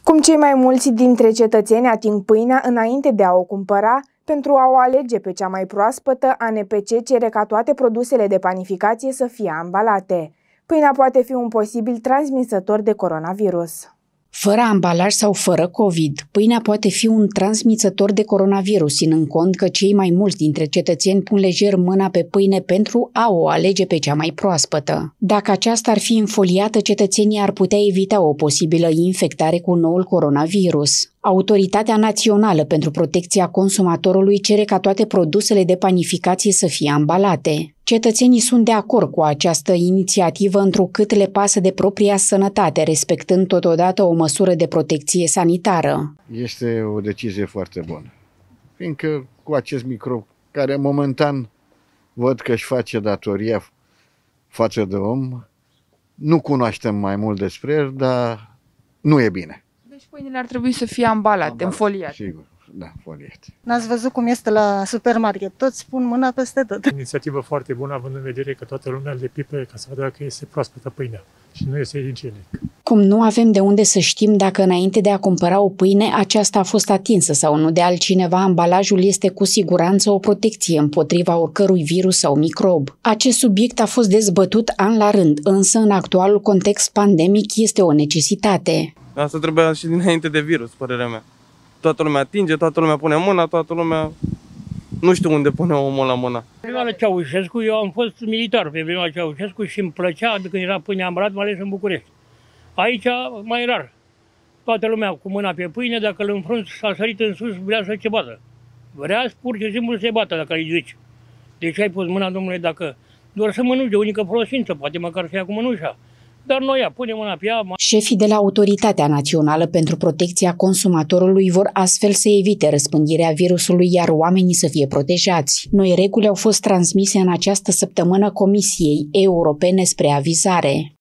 Cum cei mai mulți dintre cetățeni ating pâinea înainte de a o cumpăra, pentru a o alege pe cea mai proaspătă, ANPC cere ca toate produsele de panificație să fie ambalate. Pâinea poate fi un posibil transmisător de coronavirus. Fără ambalaj sau fără COVID, pâinea poate fi un transmisător de coronavirus, ținând cont că cei mai mulți dintre cetățeni pun lejer mâna pe pâine pentru a o alege pe cea mai proaspătă. Dacă aceasta ar fi înfoliată, cetățenii ar putea evita o posibilă infectare cu noul coronavirus. Autoritatea Națională pentru Protecția Consumatorului cere ca toate produsele de panificație să fie ambalate. Cetățenii sunt de acord cu această inițiativă întrucât le pasă de propria sănătate, respectând totodată o măsură de protecție sanitară. Este o decizie foarte bună, fiindcă cu acest microb, care momentan văd că își face datoria față de om, nu cunoaștem mai mult despre el, dar nu e bine. Deci pâinile ar trebui să fie ambalate, înfoliate. Sigur, da, foliate. N-ați văzut cum este la supermarket, toți pun mâna peste tot. Inițiativă foarte bună, având în vedere că toată lumea le pipe ca să vadă că este proaspătă pâinea și nu este igienic. Cum nu avem de unde să știm dacă înainte de a cumpăra o pâine aceasta a fost atinsă sau nu de altcineva, ambalajul este cu siguranță o protecție împotriva oricărui virus sau microb. Acest subiect a fost dezbătut an la rând, însă în actualul context pandemic este o necesitate. Asta trebuia și dinainte de virus, părerea mea. Toată lumea atinge, toată lumea pune mâna, toată lumea... Nu știu unde pune omul la mâna. Prima la Ceaușescu, eu am fost militar pe vremea Ceaușescu și îmi plăcea de când era pâine ambalat, mai ales în București. Aici, mai rar. Toată lumea cu mâna pe pâine, dacă îl înfrunți, s-a sărit în sus, vrea să se bată. Vrea pur și simplu să se bată dacă îi zici. Deci ai pus mâna, domnule, dacă doar să mănânci de unică folosință, poate măcar să ia cu mânușa. Dar noi pune mâna pe ea. Șefii de la Autoritatea Națională pentru Protecția Consumatorului vor astfel să evite răspândirea virusului, iar oamenii să fie protejați. Noi reguli au fost transmise în această săptămână Comisiei Europene spre avizare.